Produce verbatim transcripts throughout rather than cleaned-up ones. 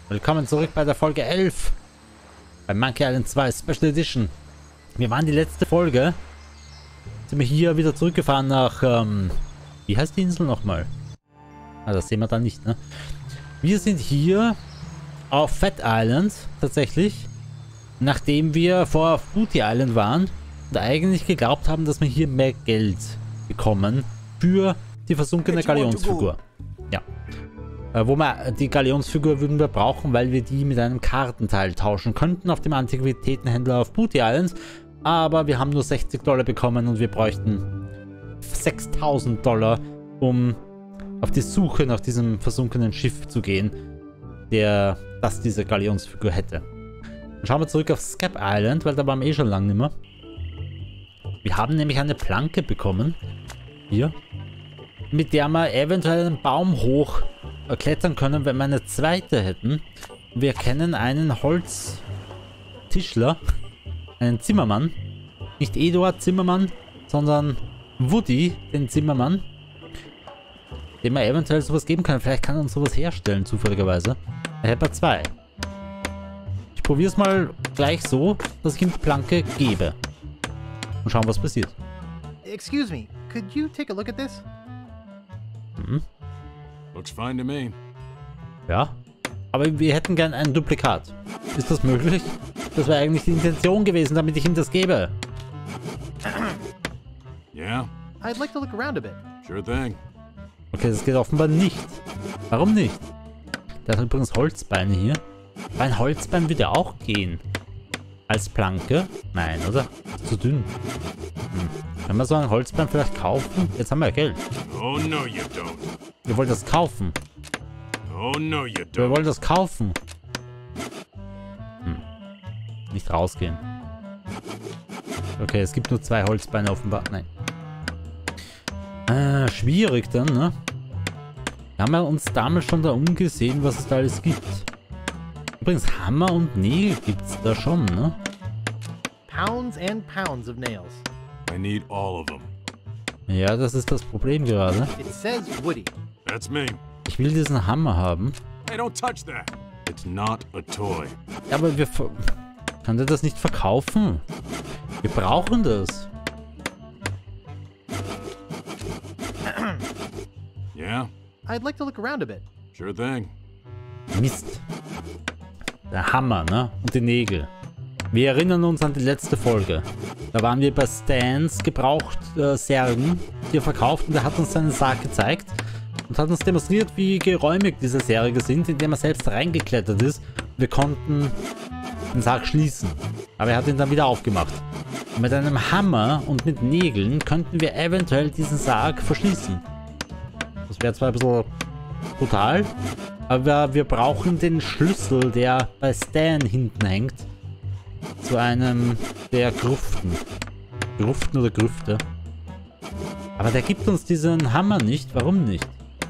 Willkommen zurück bei der Folge elf. Bei Monkey Island zwei Special Edition. Wir waren die letzte Folge. Sind wir hier wieder zurückgefahren nach, ähm, wie heißt die Insel nochmal? Ah, das sehen wir dann nicht, ne? Wir sind hier auf Fat Island, tatsächlich. Nachdem wir vor auf Booty Island waren und eigentlich geglaubt haben, dass wir hier mehr Geld bekommen für die versunkene Galionsfigur. Ja. Äh, wo wir die Galionsfigur würden wir brauchen, weil wir die mit einem Kartenteil tauschen könnten auf dem Antiquitätenhändler auf Booty Island. Aber wir haben nur sechzig Dollar bekommen und wir bräuchten sechstausend Dollar, um auf die Suche nach diesem versunkenen Schiff zu gehen, der das diese Galionsfigur hätte. Dann schauen wir zurück auf Scap Island, weil da waren wir eh schon lange nicht mehr. Wir haben nämlich eine Planke bekommen, hier, mit der wir eventuell einen Baum hoch klettern können, wenn wir eine zweite hätten. Wir kennen einen Holztischler, einen Zimmermann, nicht Eduard Zimmermann, sondern Woody, den Zimmermann, dem wir eventuell sowas geben können. Vielleicht kann er uns sowas herstellen, zufälligerweise. Er hätte zwei. Ich probiere es mal gleich so, dass ich ihm die Planke gebe. Und schauen, was passiert. Excuse me, could you take a look at this? Mhm. Looks fine to me. Ja, aber wir hätten gern ein Duplikat. Ist das möglich? Das wäre eigentlich die Intention gewesen, damit ich ihm das gebe. Yeah, I'd like to look around a bit. sure thing. Okay, das geht offenbar nicht. Warum nicht? Der hat übrigens Holzbeine hier. Aber ein Holzbein würde auch gehen. Als Planke? Nein, oder? Zu dünn. Hm. Können wir so ein Holzbein vielleicht kaufen? Jetzt haben wir ja Geld. Oh no you don't. Wir wollen das kaufen. Oh no you Wir don't. wollen das kaufen. Hm. Nicht rausgehen. Okay, es gibt nur zwei Holzbeine offenbar. Nein. Ah, schwierig dann, ne? Wir haben ja uns damals schon da umgesehen, was es da alles gibt. Übrigens, Hammer und Nägel gibt es da schon, ne? Pounds and pounds of nails. I need all of them. Ja, das ist das Problem gerade. It says Woody. That's me. Ich will diesen Hammer haben. Hey, don't touch that. It's not a toy. Ja, aber wir... ver- Kann der das nicht verkaufen? Wir brauchen das. Yeah, I'd like to look around a bit. sure thing. Mist. Der Hammer, ne? Und die Nägel. Wir erinnern uns an die letzte Folge. Da waren wir bei Stans gebraucht äh, Särgen, die er verkauft, und er hat uns seinen Sarg gezeigt und hat uns demonstriert, wie geräumig diese Särge sind, indem er selbst reingeklettert ist. Wir konnten den Sarg schließen, aber er hat ihn dann wieder aufgemacht. Und mit einem Hammer und mit Nägeln könnten wir eventuell diesen Sarg verschließen. Das wäre zwar ein bisschen brutal, aber wir brauchen den Schlüssel, der bei Stan hinten hängt, zu einem der Gruften. Gruften oder Grüfte. Aber der gibt uns diesen Hammer nicht. Warum nicht?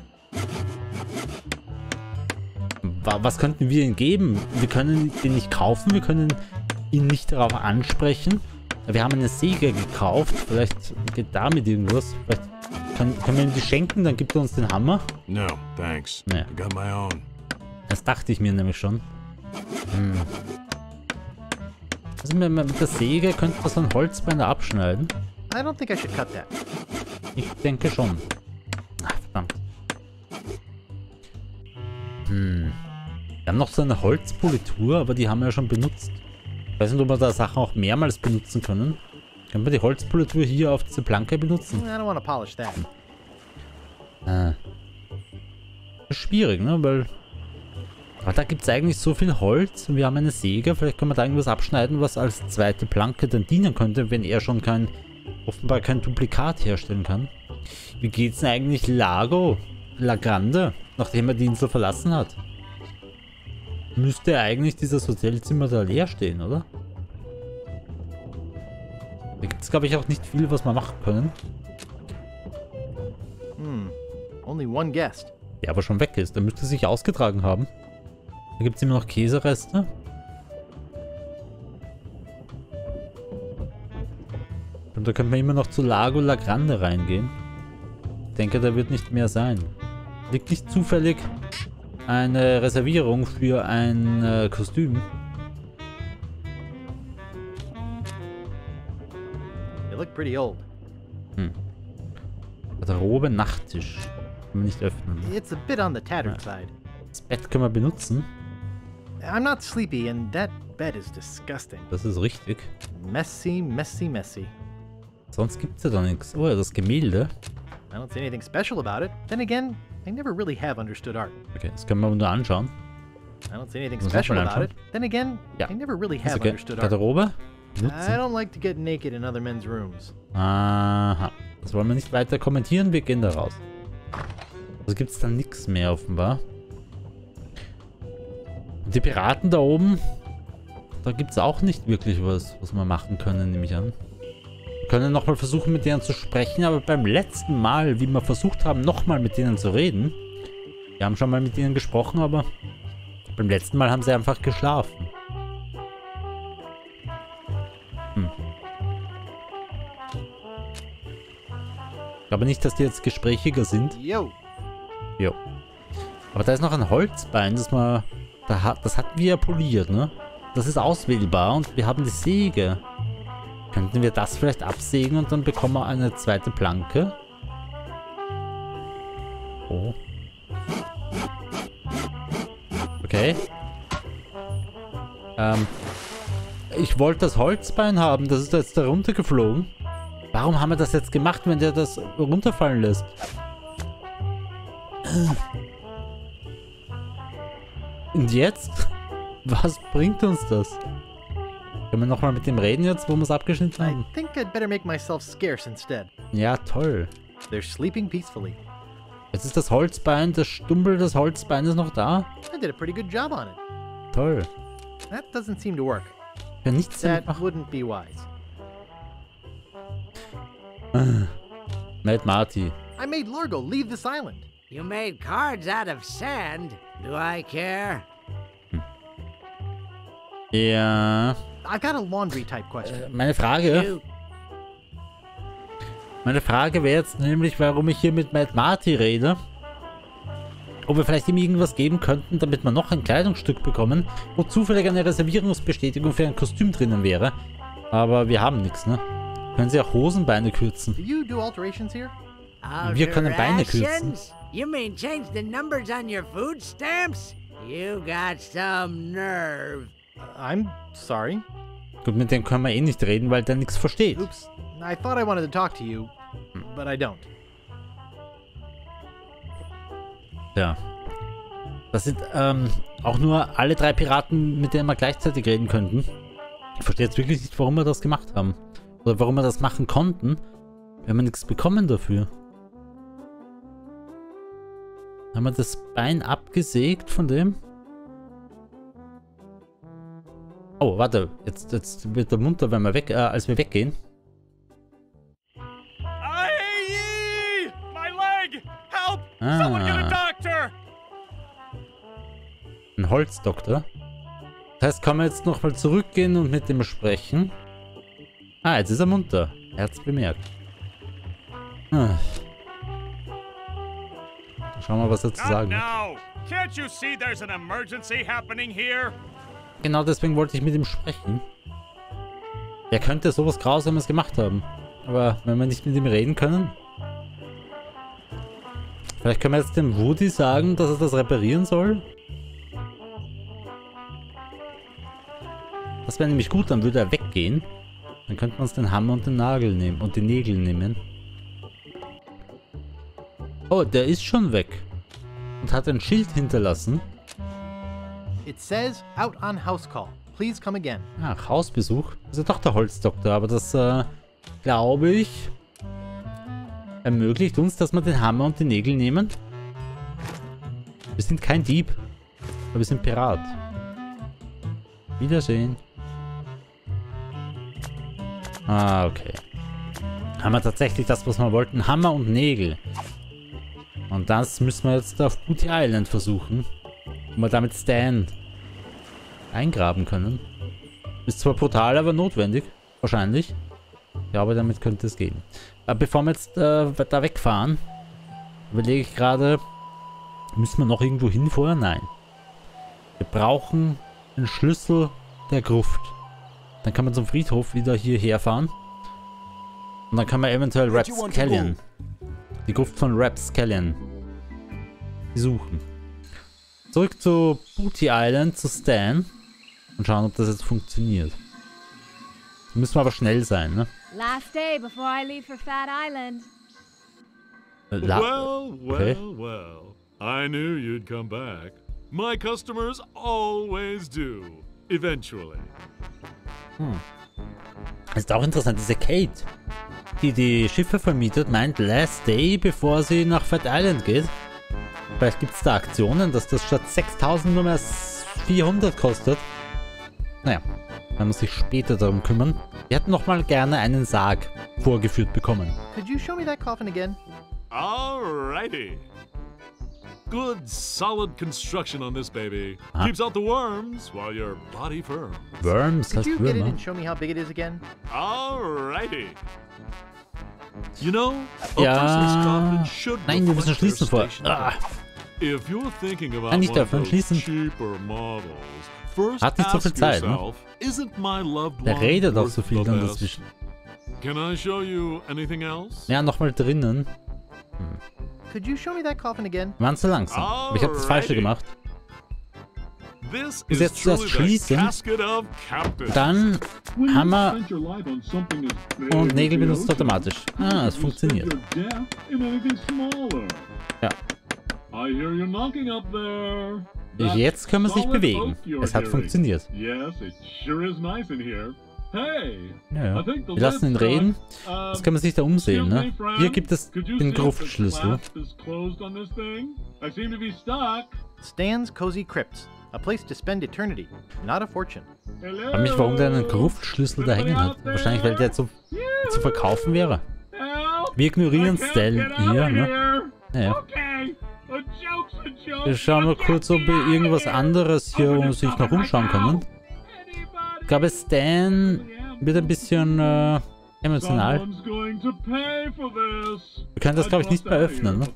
Wa- Was könnten wir ihm geben? Wir können ihn nicht kaufen, wir können ihn nicht darauf ansprechen. Wir haben eine Säge gekauft. Vielleicht geht damit irgendwas. Vielleicht kann, können wir ihm die schenken, dann gibt er uns den Hammer. No, thanks. Nee. I got my own. Das dachte ich mir nämlich schon. Hm. Also mit, mit der Säge könnte man so ein Holzbein da abschneiden. I don't think I should cut that. Ich denke schon. Ach, verdammt. Hm. Wir haben noch so eine Holzpolitur, aber die haben wir ja schon benutzt. Ich weiß nicht, ob wir da Sachen auch mehrmals benutzen können. Können wir die Holzpolitur hier auf diese Planke benutzen? I don't want to polish that. Ah. Das ist schwierig, ne? Weil... Aber da gibt es eigentlich so viel Holz und wir haben eine Säge. Vielleicht können wir da irgendwas abschneiden, was als zweite Planke dann dienen könnte, wenn er schon kein... offenbar kein Duplikat herstellen kann. Wie geht's denn eigentlich Lago Lagrande, nachdem er die Insel verlassen hat? Müsste eigentlich dieses Hotelzimmer da leer stehen, oder? Da gibt es, glaube ich, auch nicht viel, was wir machen können. Hmm. Only one guest. Der aber schon weg ist. Der müsste sich ausgetragen haben. Da gibt es immer noch Käsereste. Und da können wir immer noch zu Lago Lagrande reingehen. Ich denke, da wird nicht mehr sein. Liegt nicht zufällig eine Reservierung für ein äh, Kostüm. They look pretty old. Hm. Garderobe, Nachttisch. Können wir nicht öffnen. It's a bit on the tattered side. Das Bett können wir benutzen. I'm not sleepy, and that bed is disgusting. Das ist richtig. Messy, messy, messy. Sonst gibt es ja da nichts. Oh ja, das Gemälde. I don't see anything special about it. Then again, I never really have understood art. Okay, das können wir nur anschauen. I don't see anything Muss man special mal about anschauen. it. Then again, Ja. I never really Also, have okay. understood art. Garderobe. I Benutzen. don't like to get naked in other men's rooms. Aha. Das wollen wir nicht weiter kommentieren. Wir gehen da raus. Also gibt es da nichts mehr offenbar. Und die Piraten da oben, da gibt es auch nicht wirklich was, was wir machen können, nehme ich an. Wir können nochmal versuchen, mit denen zu sprechen, aber beim letzten Mal, wie wir versucht haben, nochmal mit denen zu reden, wir haben schon mal mit ihnen gesprochen, aber beim letzten Mal haben sie einfach geschlafen. Hm. Ich glaube nicht, dass die jetzt gesprächiger sind. Yo, Jo. Aber da ist noch ein Holzbein, das man... Da hat, das hatten wir ja poliert, ne? Das ist auswählbar und wir haben die Säge. Könnten wir das vielleicht absägen und dann bekommen wir eine zweite Planke? Oh. Okay. Ähm. Ich wollte das Holzbein haben, das ist jetzt da runtergeflogen. Warum haben wir das jetzt gemacht, wenn der das runterfallen lässt? Und jetzt? Was bringt uns das? Können wir nochmal mit dem reden jetzt, wo wir es abgeschnitten I haben? think I'd better make myself scarce instead. Ja, toll. They're sleeping peacefully. Jetzt ist das Holzbein, das Stumpel des Holzbeines noch da. I did a pretty good job on it. Toll. That doesn't seem to work. Ja, nichts damit That machen. wouldn't be wise. Matt Marty. I made Largo leave this island. You made cards out of sand. Do I care? Ja. I've got a laundry type question. Äh, meine Frage. You Meine Frage wäre jetzt nämlich, warum ich hier mit Matt Marty rede. Ob wir vielleicht ihm irgendwas geben könnten, damit wir noch ein Kleidungsstück bekommen, wo zufällig eine Reservierungsbestätigung für ein Kostüm drinnen wäre. Aber wir haben nichts, ne? Können Sie auch Hosenbeine kürzen? Do you do alterations here? Wir können Beine kürzen. alterations? You mean change the numbers on your food stamps? You got some nerve. Uh, I'm sorry. Gut, mit dem können wir eh nicht reden, weil der nichts versteht. Oops. I thought I wanted to talk to you, but I don't. Ja. Das sind ähm, auch nur alle drei Piraten, mit denen wir gleichzeitig reden könnten. Ich verstehe jetzt wirklich nicht, warum wir das gemacht haben. Oder warum wir das machen konnten. Wir haben nichts bekommen dafür. Haben wir das Bein abgesägt von dem? Oh, warte. Jetzt, jetzt wird er munter, wenn wir weg, äh, als wir weggehen. Aye! My leg! Help! Someone get a Ah, doctor! ein Holzdoktor. Das heißt, kann man jetzt nochmal zurückgehen und mit dem sprechen. Ah, jetzt ist er munter. Er hat's bemerkt. Ah. Schauen wir mal, was er zu Not sagen hat. now! Can't you see there's an emergency happening here? Genau deswegen wollte ich mit ihm sprechen. Er könnte sowas Grausames gemacht haben. Aber wenn wir nicht mit ihm reden können... Vielleicht können wir jetzt dem Woody sagen, dass er das reparieren soll? Das wäre nämlich gut, dann würde er weggehen. Dann könnten wir uns den Hammer und den Nagel nehmen und die Nägel nehmen. Oh, der ist schon weg. Und hat ein Schild hinterlassen. It says out on house call. Please come again. Ach, Hausbesuch. Das ist ja doch der Holzdoktor, aber das, äh, glaube ich, ermöglicht uns, dass wir den Hammer und die Nägel nehmen. Wir sind kein Dieb, aber wir sind Pirat. Wiedersehen. Ah, okay. Haben wir tatsächlich das, was wir wollten. Hammer und Nägel. Und das müssen wir jetzt auf Booty Island versuchen. Wo wir damit Stan eingraben können. Ist zwar brutal, aber notwendig. Wahrscheinlich. Ja, aber damit könnte es gehen. Aber bevor wir jetzt äh, da wegfahren, überlege ich gerade, Müssen wir noch irgendwo hin vorher? Nein. Wir brauchen einen Schlüssel der Gruft. Dann kann man zum Friedhof wieder hierher fahren. Und dann kann man eventuell Rapscallion, die Gruft von Rapscallion, besuchen. Zurück zu Booty Island, zu Stan. Und schauen, ob das jetzt funktioniert. Da müssen wir aber schnell sein, ne? Last day before I leave for Fat Island. La Well, well, okay. well. I knew you'd come back. My customers always do. Eventually. Hm. Ist auch interessant, diese Kate, die die Schiffe vermietet, meint Last Day, bevor sie nach Fat Island geht. Vielleicht gibt es da Aktionen, dass das statt sechstausend nur mehr vierhundert kostet. Naja, man muss sich später darum kümmern. Wir hätten noch mal gerne einen Sarg vorgeführt bekommen. Could you show me that coffin again? Alrighty. Good, solid construction on this baby. Ah. Keeps out the worms while your body firm. Worms Could heißt you get it Würmer. and show me how big it is again? Alrighty. You know, a Ja. person's coffin should Nein, wir müssen reflect their schließen vor. station. Ah, If you're thinking about Nein, nicht one of öffnen, those schließen. cheaper models, first Hat nicht so viel ask Zeit, ne? yourself, isn't my loved der one redet auch worth so viel the dann best? dazwischen. Can I show you anything else? Ja, nochmal drinnen. Could you show me that coffin again? Wir waren zu langsam. Aber ich habe das Falsche Alrighty. gemacht. This Bis is jetzt zuerst truly the schließen. casket of captains. Dann Hammer und Nägel benutzt automatisch. Ah, es funktioniert. Ja. Jetzt können wir sich bewegen. Es hat funktioniert. Ja, ja. Wir lassen ihn reden. Jetzt können wir sich da umsehen, ne? Hier gibt es den Gruftschlüssel. Stan's Cozy Crypts. A place to spend eternity, not a fortune. Ich frage mich, warum der einen Gruftschlüssel da hängen hat. Wahrscheinlich, weil der zu, zu verkaufen wäre. Wir ignorieren Stan hier, ne? Naja. Wir schauen mal kurz, ob wir irgendwas anderes hier sich noch umschauen können. Ich glaube, Stan wird ein bisschen äh, emotional. Wir können das, glaube ich, nicht mehr öffnen, ne?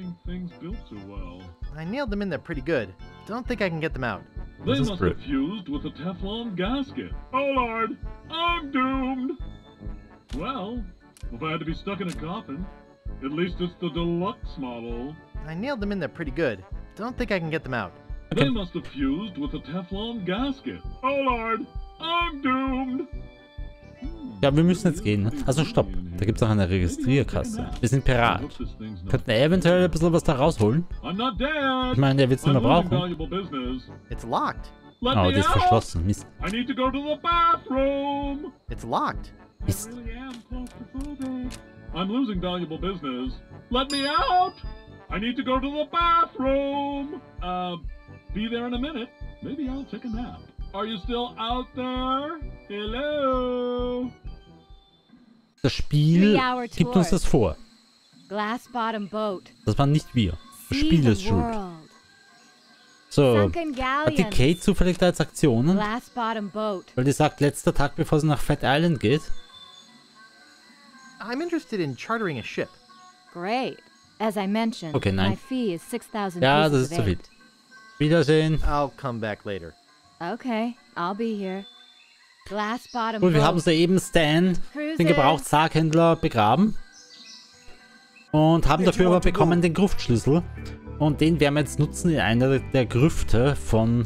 I nailed them in there pretty good. Don't think I can get them out. They This is must brute. have fused with a Teflon gasket. Oh Lord, I'm doomed! Well, if I had to be stuck in a coffin, at least it's the deluxe model. I nailed them in there pretty good. Don't think I can get them out. Okay. They must have fused with a Teflon gasket. Oh Lord, I'm doomed! Ja, wir müssen jetzt gehen, ne? Also stopp. Da gibt es auch eine Registrierkasse. Wir sind Pirat. Könnten eventuell ein bisschen was da rausholen. I'm not dead! Ich meine, der wird es nicht mehr I'm losing brauchen. valuable business. It's locked. Let Oh, me die ist out! verschlossen. Mist. I need to go to the bathroom! It's locked. Mist. I really am claustrophobic. I'm losing valuable business. Let me out! I need to go to the bathroom! Uh, be there in a minute. Maybe I'll take a nap. Are you still out there? Hello? Das Spiel gibt uns das vor. Glass bottom boat. Das waren nicht wir. Das See Spiel the ist schuld. world. So, Sunken hat die galleons. Kate zufällig da jetzt Aktionen? Glass bottom boat. Weil die sagt, letzter Tag, bevor sie nach Fat Island geht. I'm interested in chartering a ship. Great. As I mentioned, Okay, nein. my fee is six thousand Ja, das pieces ist of zu viel. eight. Wiedersehen. I'll come back later. Okay, I'll be here. Glass bottom Gut, wir haben boat. soeben Stan, den Gebrauchtssarghändler, begraben. Und haben dafür aber bekommen den Gruftschlüssel. Und den werden wir jetzt nutzen in einer der Grüfte von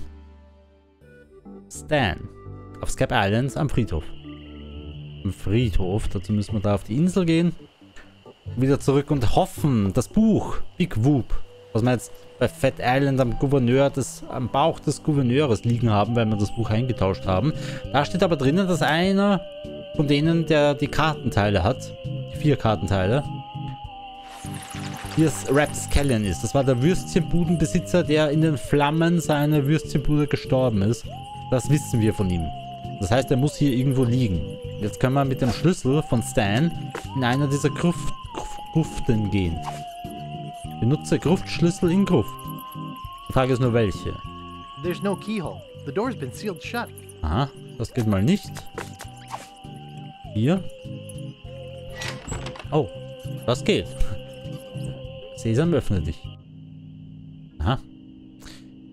Stan. Auf Scap Islands am Friedhof. Am Friedhof, dazu müssen wir da auf die Insel gehen. Wieder zurück und hoffen, das Buch Big Whoop, was wir jetzt bei Fat Island am Gouverneur des, am Bauch des Gouverneurs liegen haben, weil wir das Buch eingetauscht haben. Da steht aber drinnen, dass einer von denen, der die Kartenteile hat, die vier Kartenteile, hier ist Rapscallion ist. Das war der Würstchenbudenbesitzer, der in den Flammen seiner Würstchenbude gestorben ist. Das wissen wir von ihm. Das heißt, er muss hier irgendwo liegen. Jetzt können wir mit dem Schlüssel von Stan in einer dieser Gruft, Gruft, Gruften gehen. Benutze Gruftschlüssel in Gruft. Die Frage ist nur welche. There's no keyhole. The door's been sealed shut. Aha, das geht mal nicht. Hier. Oh, das geht. Sesam, öffne dich.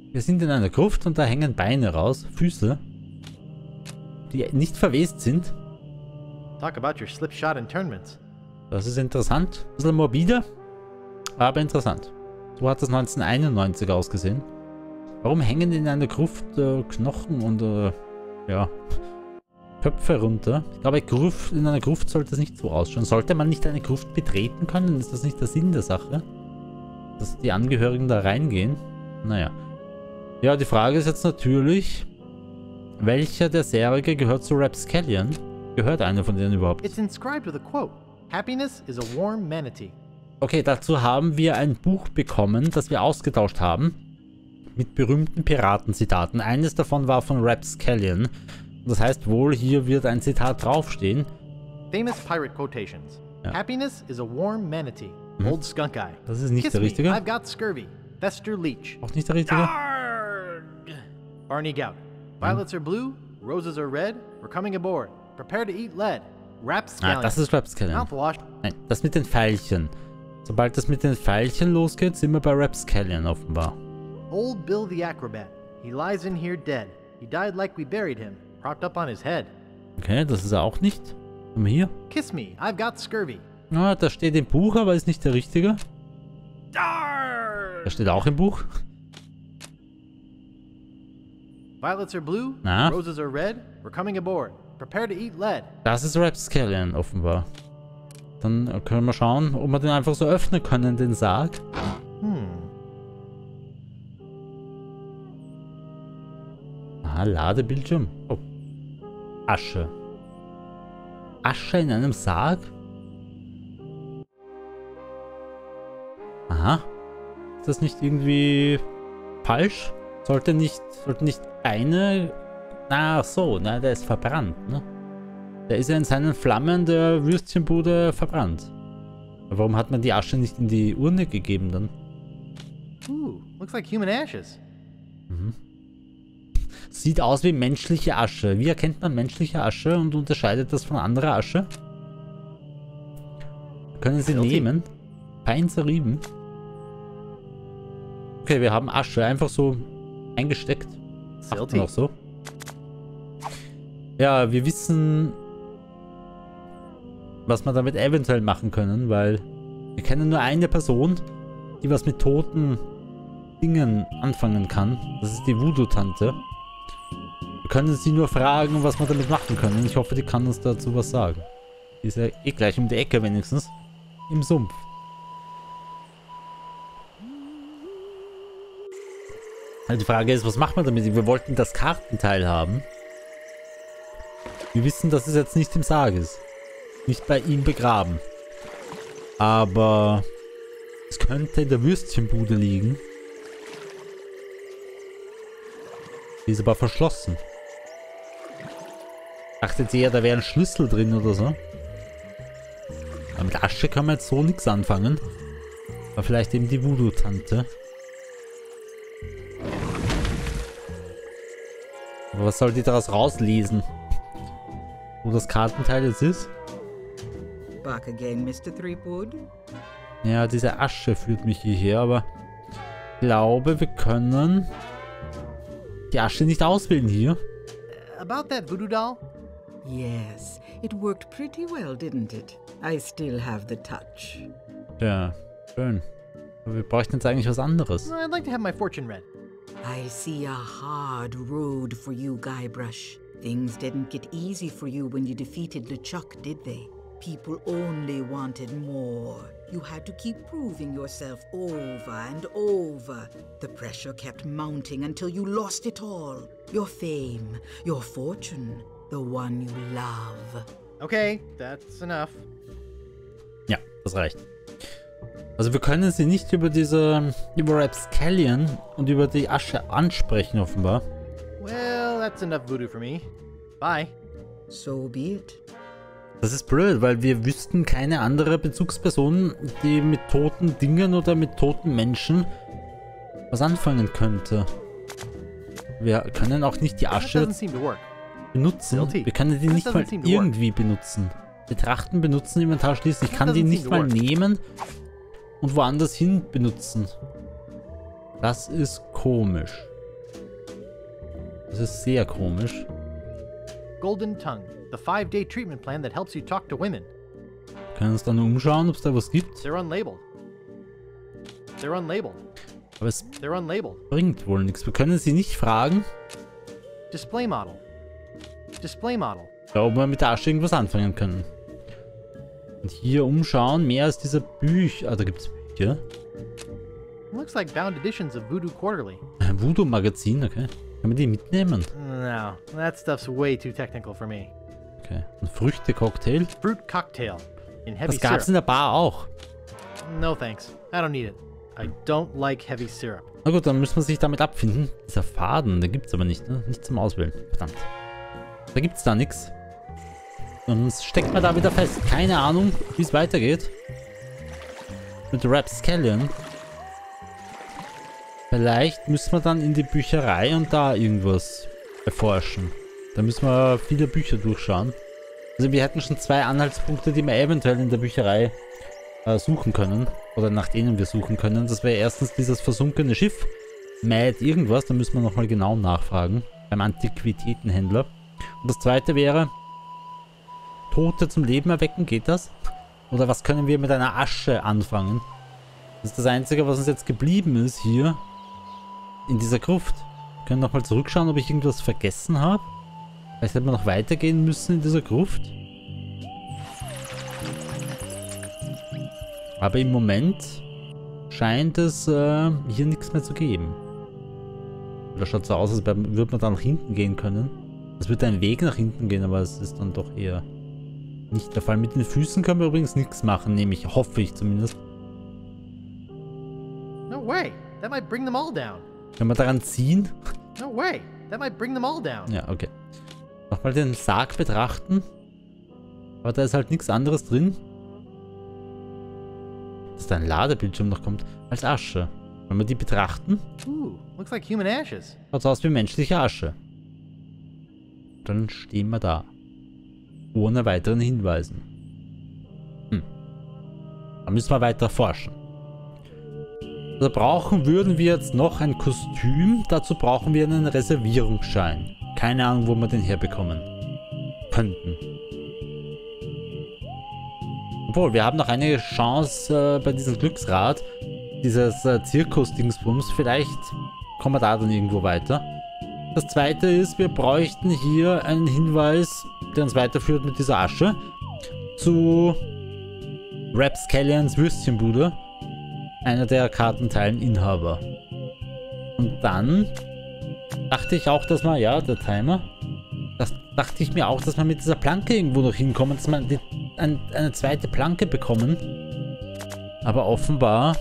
Wir sind in einer Gruft und da hängen Beine raus, Füße, die nicht verwest sind. Talk about your slipshod internments. Das ist interessant. Ein bisschen morbide, aber interessant. So hat das neunzehnhunderteinundneunzig ausgesehen. Warum hängen in einer Gruft äh, Knochen und äh, ja, Köpfe runter? Ich glaube, Gruft, in einer Gruft sollte es nicht so ausschauen. Sollte man nicht eine Gruft betreten können? Ist das nicht der Sinn der Sache? Dass die Angehörigen da reingehen? Naja. Ja, die Frage ist jetzt natürlich, welcher der Särge gehört zu Rapscallion? Gehört einer von denen überhaupt? It's inscribed with a quote. Happiness is a warm manatee. Okay, dazu haben wir ein Buch bekommen, das wir ausgetauscht haben. Mit berühmten Piratenzitaten. Eines davon war von Rapscallion. Das heißt wohl, hier wird ein Zitat draufstehen. Famous pirate quotations. Ja. Happiness is a warm manatee. Mhm. Old skunk eye. Das ist nicht Kiss der me, richtige. I've got scurvy. Fester Leech. Auch nicht der richtige. Barney Gout. Violets are blue, roses are red. We're coming aboard. Prepare to eat lead. Rapscallion. Ah, das ist Rapscallion. Mouthwash. Nein, das mit den Pfeilchen. Sobald das mit den Pfeilchen losgeht, sind wir bei Rapscallion offenbar. Old Bill the Acrobat. He lies in here dead. He died like we buried him, propped up on his head. Okay, das ist er auch nicht. Haben wir hier? Kiss me, I've got scurvy. Ah, da steht im Buch, aber ist nicht der richtige. Da steht auch im Buch. Violets are blue, Na? roses are red. We're coming aboard. Prepare to eat lead. Das ist Rapscallion offenbar. Dann können wir schauen, ob wir den einfach so öffnen können, den Sarg. Hmm. Ah, Ladebildschirm. Oh. Asche. Asche in einem Sarg? Aha. Ist das nicht irgendwie falsch? Sollte nicht, sollte nicht eine... Na so, na, der ist verbrannt, ne? Der ist ja in seinen Flammen der Würstchenbude verbrannt. Aber warum hat man die Asche nicht in die Urne gegeben dann? Ooh, looks like human ashes. Mhm. Sieht aus wie menschliche Asche. Wie erkennt man menschliche Asche und unterscheidet das von anderer Asche? Können Sie nehmen? Fein zerrieben. Okay, wir haben Asche einfach so eingesteckt. Macht man auch so. Ja, wir wissen, was wir damit eventuell machen können, weil wir kennen nur eine Person, die was mit toten Dingen anfangen kann. Das ist die Voodoo-Tante. Wir können sie nur fragen, was wir damit machen können. Ich hoffe, die kann uns dazu was sagen. Die ist ja eh gleich um die Ecke wenigstens. Im Sumpf. Also die Frage ist, was macht man damit? Wir wollten das Kartenteil haben. Wir wissen, dass es jetzt nicht im Sarg ist. Nicht bei ihm begraben. Aber es könnte in der Würstchenbude liegen. Die ist aber verschlossen. Ich dachte jetzt eher, da wäre ein Schlüssel drin oder so. Aber mit Asche kann man jetzt so nichts anfangen. Aber vielleicht eben die Voodoo-Tante. Aber was soll die daraus rauslesen? Wo das Kartenteil jetzt ist? Back again, Mister Threepwood. Ja, diese Asche führt mich hierher, aber ich glaube, wir können die Asche nicht auswählen hier. About that voodoo doll? Yes, it worked pretty well, didn't it? I still have the touch. Ja, schön. Aber wir bräuchten jetzt eigentlich was anderes. I'd like to have my fortune read. I see a hard road for you, Guybrush. Things didn't get easy for you when you defeated LeChuck, did they? People only wanted more. You had to keep proving yourself over and over. The pressure kept mounting until you lost it all. Your fame, your fortune, the one you love. Okay, that's enough. Ja, das reicht. Also wir können sie nicht über diese, über Rapscallion und über die Asche ansprechen offenbar. Well, that's enough voodoo for me. Bye. So be it. Das ist blöd, weil wir wüssten keine andere Bezugsperson, die mit toten Dingen oder mit toten Menschen was anfangen könnte. Wir können auch nicht die That Asche doesn't seem to work. benutzen. Guilty. Wir können die That nicht doesn't mal seem to work. irgendwie benutzen. Betrachten, benutzen, Inventar schließen. Ich That kann die doesn't nicht seem to mal work. nehmen und woanders hin benutzen. Das ist komisch. Das ist sehr komisch. Golden Tongue, the five-day treatment plan that helps you talk to women. Wir können uns dann umschauen, ob es da was gibt. They're unlabeled. They're unlabeled. Aber es They're unlabeled. bringt wohl nichts. Wir können sie nicht fragen, Display model. Display model. ob wir mit der Asche irgendwas anfangen können. Und hier umschauen, mehr als diese Bücher. Ah, da gibt es Bücher. Looks like bound editions of Voodoo Quarterly. Ein Voodoo-Magazin, okay. Können wir die mitnehmen? No, that stuff's way too technical for me. Okay. Ein Früchte-Cocktail. Fruit cocktail in heavy Das gab's syrup. in der Bar auch. No thanks. I don't need it. I don't like heavy syrup. Na gut, dann müssen wir sich damit abfinden. Dieser Faden, den gibt's aber nicht, ne? Nicht zum Auswählen. Verdammt. Da gibt's da nichts. Und steckt man da wieder fest. Keine Ahnung, wie es weitergeht. Mit Rapscallion. Vielleicht müssen wir dann in die Bücherei und da irgendwas erforschen. Da müssen wir viele Bücher durchschauen. Also wir hätten schon zwei Anhaltspunkte, die wir eventuell in der Bücherei äh, suchen können. Oder nach denen wir suchen können. Das wäre erstens dieses versunkene Schiff. Mad irgendwas. Da müssen wir nochmal genau nachfragen. Beim Antiquitätenhändler. Und das zweite wäre... Tote zum Leben erwecken. Geht das? Oder was können wir mit einer Asche anfangen? Das ist das Einzige, was uns jetzt geblieben ist hier. In dieser Gruft. Wir können nochmal zurückschauen, ob ich irgendwas vergessen habe. Vielleicht hätten wir noch weitergehen müssen in dieser Gruft. Aber im Moment scheint es äh, hier nichts mehr zu geben. Da schaut so aus, als würde man da nach hinten gehen können. Es wird ein Weg nach hinten gehen, aber es ist dann doch eher nicht der Fall. Mit den Füßen können wir übrigens nichts machen, nämlich hoffe ich zumindest. No way. That might bring them all down. Können wir daran ziehen? No way. That might bring them all down. Ja, okay. Nochmal den Sarg betrachten. Aber da ist halt nichts anderes drin. Dass da ein Ladebildschirm noch kommt. Als Asche. Wenn wir die betrachten, Ooh, looks like human ashes. schaut es aus wie menschliche Asche. Dann stehen wir da. Ohne weiteren Hinweisen. Hm. Da müssen wir weiter forschen. Also brauchen würden wir jetzt noch ein Kostüm. Dazu brauchen wir einen Reservierungsschein. Keine Ahnung, wo wir den herbekommen könnten. Obwohl, wir haben noch eine Chance äh, bei diesem Glücksrad. Dieses äh, Zirkus-Dingsbums. Vielleicht kommen wir da dann irgendwo weiter. Das zweite ist, wir bräuchten hier einen Hinweis, der uns weiterführt mit dieser Asche. Zu Rapscallions Würstchenbude. Einer der Kartenteileninhaber. Und dann dachte ich auch, dass man, ja, der Timer. Das dachte ich mir auch, dass man mit dieser Planke irgendwo noch hinkommen, dass man die, ein, eine zweite Planke bekommen. Aber offenbar...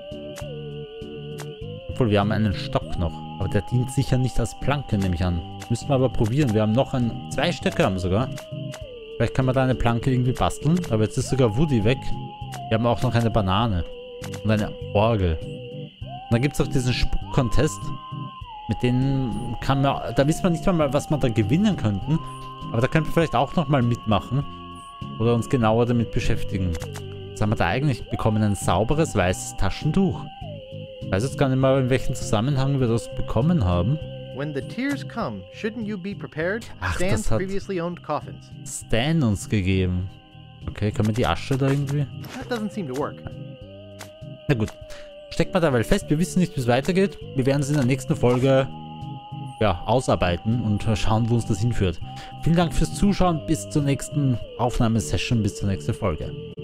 Obwohl, wir haben einen Stock noch. Aber der dient sicher nicht als Planke, nehme ich an. Müssen wir aber probieren. Wir haben noch ein... Zwei Stöcke haben sogar. Vielleicht kann man da eine Planke irgendwie basteln. Aber jetzt ist sogar Woody weg. Wir haben auch noch eine Banane. Und eine Orgel. Und dann gibt es auch diesen Spuck-Contest. Mit denen kann man... Da wissen wir nicht mal, was man da gewinnen könnten. Aber da könnten wir vielleicht auch nochmal mitmachen. Oder uns genauer damit beschäftigen. Was haben wir da eigentlich bekommen? Ein sauberes, weißes Taschentuch. Ich weiß jetzt gar nicht mal, in welchem Zusammenhang wir das bekommen haben. When the tears come, shouldn't you be prepared? Ach, Stan's das hat- previously owned coffins. Stan uns gegeben. Okay, kann man die Asche da irgendwie... That doesn't seem to work. Na gut. Steckt man dabei fest. Wir wissen nicht, wie es weitergeht. Wir werden es in der nächsten Folge ja, ausarbeiten und schauen, wo uns das hinführt. Vielen Dank fürs Zuschauen. Bis zur nächsten Aufnahmesession. Bis zur nächsten Folge.